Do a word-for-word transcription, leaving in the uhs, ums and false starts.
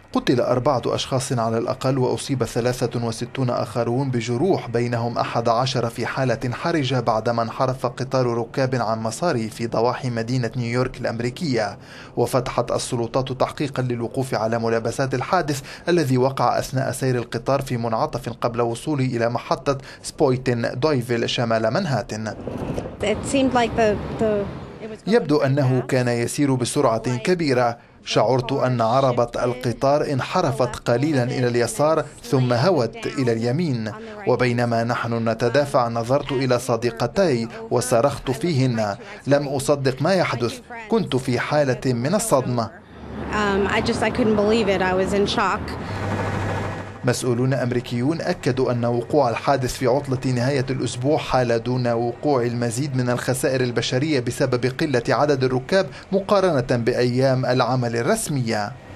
قتل أربعة أشخاص على الأقل وأصيب ثلاثة وستون آخرون بجروح، بينهم أحد عشر في حالة حرجة بعدما انحرف قطار ركاب عن مساره في ضواحي مدينة نيويورك الأمريكية. وفتحت السلطات تحقيقا للوقوف على ملابسات الحادث الذي وقع أثناء سير القطار في منعطف قبل وصوله إلى محطة سبويتن دويفيل شمال منهاتن. يبدو أنه كان يسير بسرعة كبيرة. شعرت أن عربة القطار انحرفت قليلا إلى اليسار ثم هوت إلى اليمين، وبينما نحن نتدافع نظرت إلى صديقتي وصرخت فيهن. لم أصدق ما يحدث، كنت في حالة من الصدمة. مسؤولون أمريكيون أكدوا أن وقوع الحادث في عطلة نهاية الأسبوع حال دون وقوع المزيد من الخسائر البشرية بسبب قلة عدد الركاب مقارنة بأيام العمل الرسمية.